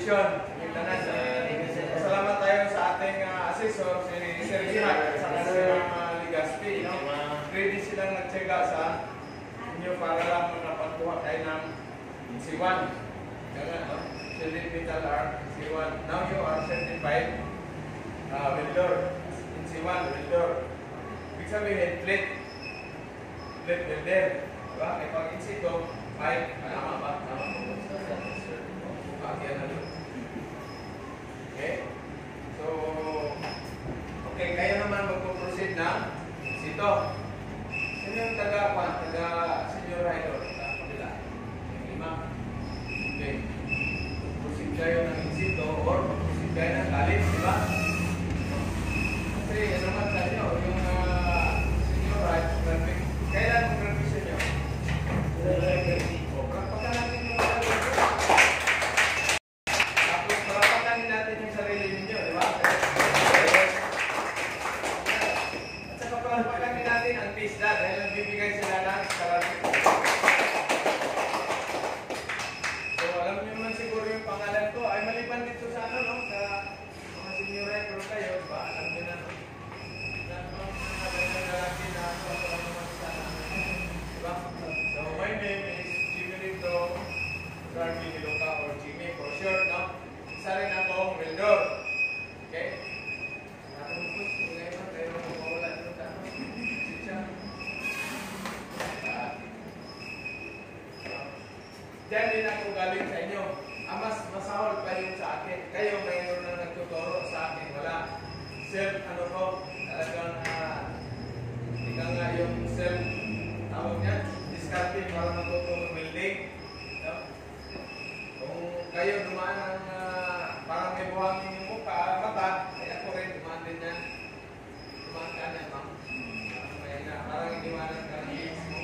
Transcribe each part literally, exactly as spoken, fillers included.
Commission. Salamat tayo sa ating uh, assessor, si Sir Jimat, sa si Ma'am Ligaspi. No? Ready silang nagtsaga sa inyo para lang makapakuha kayo ng C one. Kaya no? Solid Metal Arc C one. Now you are certified uh, welder in C one, welder. Ibig sabihin, plate. Plate welder. Diba? May pag-insi ito, pipe, malama ba? Tama po. Pagyan na doon. Okay? So, okay, kayo naman magpo-proceed na sito. Sino yung taga, pa, taga senior rider? Kapila. Yung lima. Okay. Proceed kayo ng insito or proceed kayo ng college, di ba? Kasi, ano naman sa inyo, yung uh, senior rider, kailan mo graduation nyo? O, kapagka natin yung tapos, parapatan natin yung sarili ninyo, di ba? At saka parapatan natin ang PISDA dahil nagbibigay sila ng scholarship. So, alam niyo naman siguro yung pangalan ko. Ay, maliban dito sa ano, no? Sa mga senior recruit kayo, di ba? Alam niyo na, no? Na, no? Nagalagi na ako sa mga sana. Di ba? So, my name is Jimmy Lito, Garby Hiloka, or Jimmy for short, no? Isa rin akong welder. Okay? Atong gusto, ngayon, kayo mawala dito sa ano? Sitya. Diyan din ako galing sa inyo. Ang mas masahol pa yung sa akin. Kayo mayroon na nagtuturo sa akin. Wala. Self, ano ko, talagang, uh, ika nga yung self, tawag niya, discarding para matutulong building. No? Kung kayo dumaan ng uh, parang may buhangin yung mukha, mata, ay ako rin dumaan din yan. Dumaan ka na, ma'am. Parang iniwanan ka ng lips mo.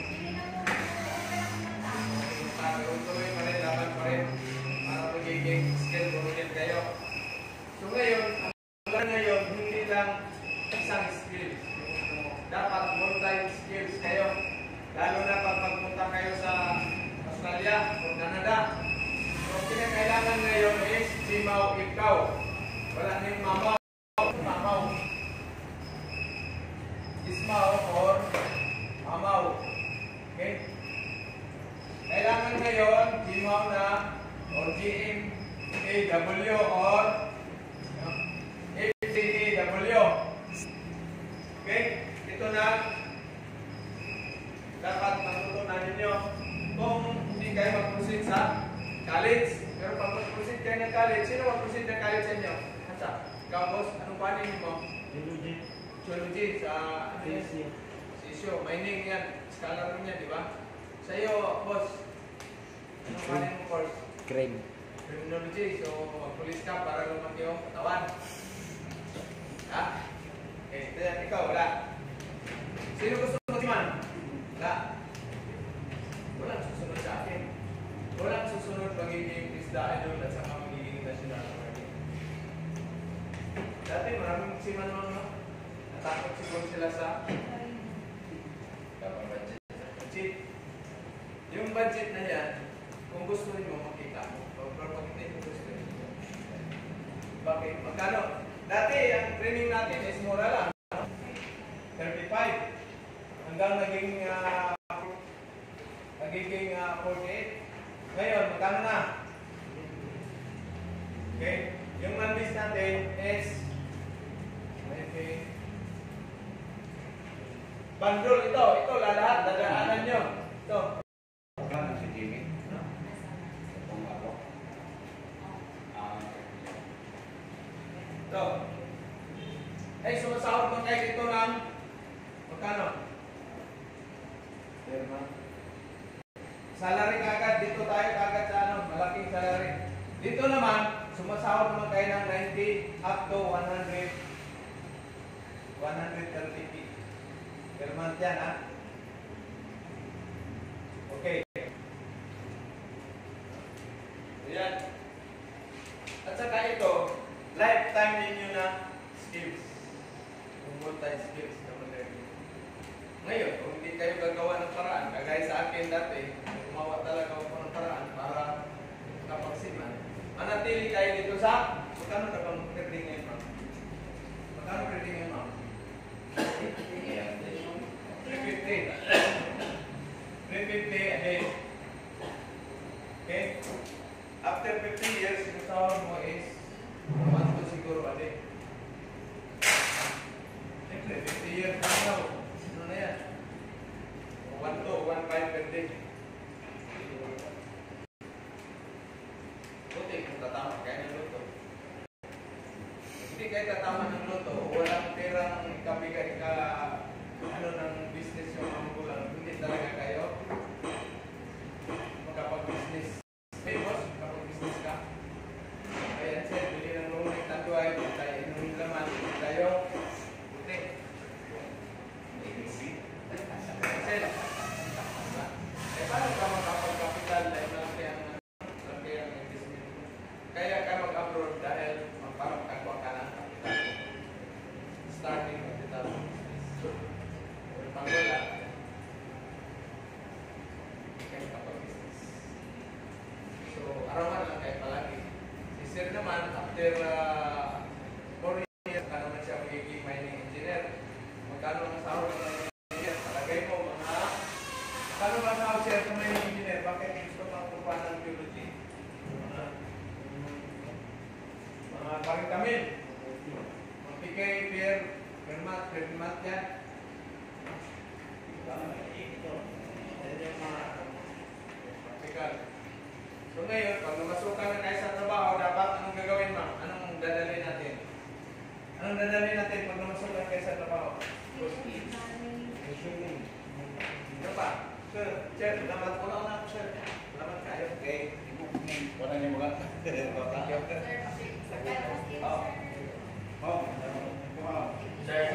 Pero tuloy pa rin, laban pa rin. Para magiging skill promoted kayo. So ngayon, ang ngayon, hindi lang isang skills. Dapat multi-skills kayo. Lalo na pag magpunta kayo sa Australia o Canada. So, kinakailangan ngayon is simaw ikaw. Wala na yung mamaw. Mamaw. Ismaw or mamaw. Okay? Kailangan ngayon, simaw na or G M A W or F C A W. Okay? Ito na dapat matutunan ninyo kung hindi kayo mag-proceed sa college. Pero pag mag-proceed kayo ng college, sino mag-proceed ng college sa inyo? Asa? Ikaw, boss, anong panin mo? Geology. Geology sa sisyo. Mining yan. Scholar rin yan, di ba? Sa iyo, boss, anong panin mo course? Crime. Criminology. So, mag-police ka para lumaki yung katawan. Ha? Okay, then, ikaw, wala. Sino gusto mag-iman? Wala. Walang susunod sa akin. Walang susunod magiging isda idol at saka magiging national market. Dati maraming siman naman, no? Natakot siguro sila sa budget. Budget. Yung budget na yan, kung gusto rin mo makita mo, pero pag hindi mo gusto rin mo. Bakit? Magkano? Dati, ang training natin is mura lang. thirty-five. Hanggang naging uh, nagiging uh, forty-eight. Ngayon, magkano na? Okay? Yung man-base natin is okay. Bandol ito. Ito, lahat. Dadaanan nyo. Ito. Magkano si Jimmy? No? Kung ako. Ito. Ay, sumasahod mo kayo dito ng magkano? Salary kagad, dito tayo kagad sa ano, malaking salary. Dito naman, sumasahod naman kayo ng ninety up to one hundred, one thirty K per month yan, ha? Okay. Ayan. At saka ito, lifetime ninyo na skills. Multi-skills naman kayo. Ngayon, kung hindi kayo gagawa ng paraan, kagaya sa akin dati, gumawa talaga ako ng paraan para kapagsiman, manat manatili kayo dito sa, magkano na bang grading ngayon, ma'am? Magkano grading ngayon, ma'am? three fifty. three fifty a day. Okay? After fifty years, yung sahod mo is one to siguro a day. Siyempre, fifty years na daw. Ano na yan? one to one five per day. Buti kung tatama kaya ng luto. Hindi kayo tatama ng luto, walang perang ikabigay ka ano ng business yung mga magulang. Hindi talaga kayo makapag-business. Hey boss, makapag-business ka. Kaya sir, bili ng lumit na tuway, tayo inong laman, tayo buti. Sir, eh paano ka makapag-capital na malaki ang malaki ang investment mo? Kaya ka mag-abroad dahil para makakuha ka ng capital. Starting capital. Pag wala, kayo kapag-business. So, arawan lang kayo palagi. Si Sir naman, after uh, four years, ka naman siya magiging mining engineer. Magkano ang sahod ng mining engineer? Palagay mo, mga... Magkano ba sahod Sir sa mining engineer? Bakit gusto kang kukuha ng biology? Mga... Mga forty mil. Magbigay per... per month, per month yan. So ngayon, pag namasukan na kayo sa trabaho, dapat anong gagawin, ma'am? Anong dadalhin natin? Anong dadalhin natin pag namasukan kayo sa trabaho? Ano pa? Sir, sir, salamat po na ako, sir. Salamat kayo. Okay. Wala niyo mga. Thank you. Oh. Oh. Sir,